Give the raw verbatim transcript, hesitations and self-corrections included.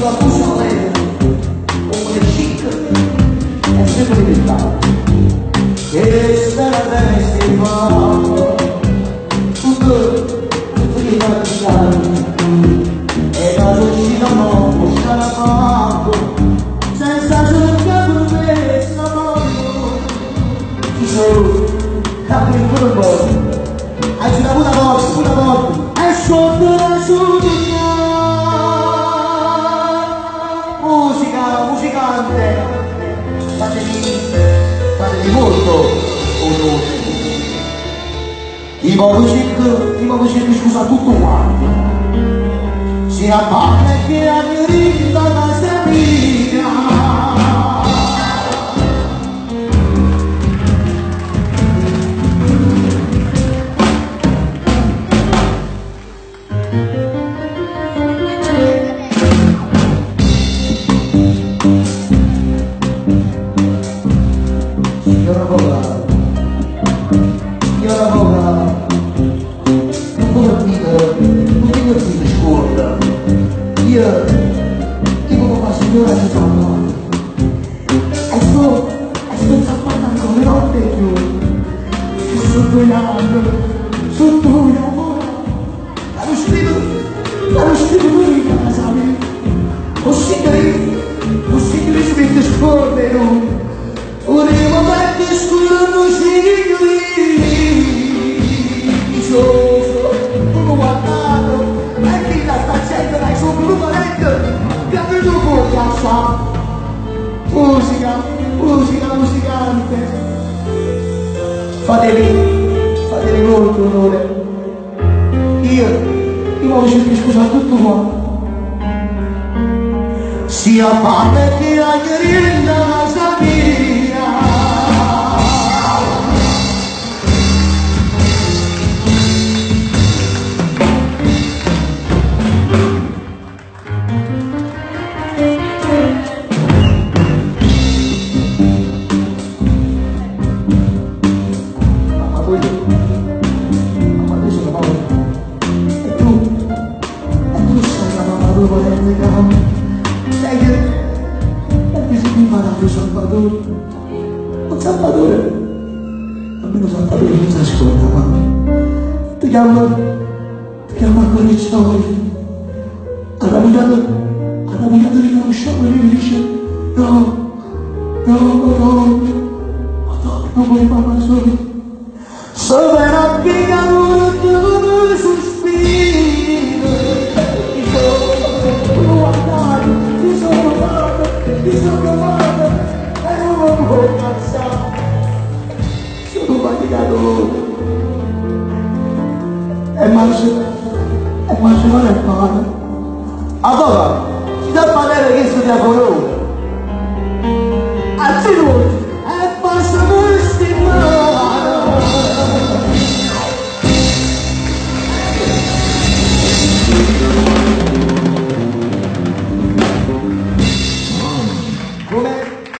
sulla cuccia lei, come chic, è sempre diventato. Che stare bene si fa, tutto, tutto gli fa pensare, e la uscita non può stare a fatto, senza cercare per me, s'amore. Ci sono, capi il corpo, hai girato una volta, una volta, e sotto la giudica. Musica, musicante, fatemi, fatemi molto onore. Ti voglio cercare, ti voglio cercare, scusa tutto quanto. Sia parte che a mia vita la semina. Signora avvocato, signora avvocato, non può capire, non mi capite, scuola. Io, dico papà, signora che sono, e sto, e sto zappando ancora notte più, e sotto gli anni, sotto gli amore, allo spirito, allo spirito di casa mia, possibile, possibile smette scorrere. Vorremmo perché scusano i sono come guardato e chi la sta facendo dai suo grumaretto che ha venuto fuori cazzo. Musica, musica, musicante, fatemi, fatemi molto onore. Io, io voglio cercare scusa a tutto qua. Sia parte che la grinda la sabia. Salvatore, un Salvatore, almeno Salvatore non si ascolta, ma ti chiama, ti chiama a correzione, ha ravviato, ha ravviato di conoscere e mi dice, no, no, no, no, non vuoi mamma solo, sopra la piega non sospiro, ti sono guardato, ti sono amato, ti sono amato. Oh, cazzo, sono faticato e mangio e mangio male il pane. Allora, ci dà il pane che studia con noi.